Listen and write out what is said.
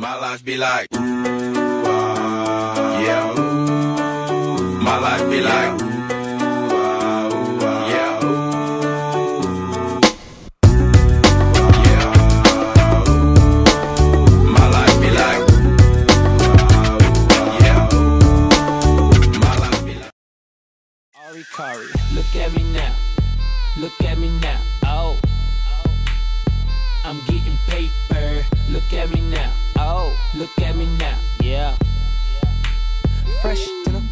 My life be like, ooh, yeah, ooh. My life be like, ooh, yeah, ooh. Yeah, ooh. My life be like, yeah, ooh. My life be like. Ari Kari, look at me now, look at me now, oh. I'm getting paper, look at me now, oh. Look at me now, yeah. Fresh to the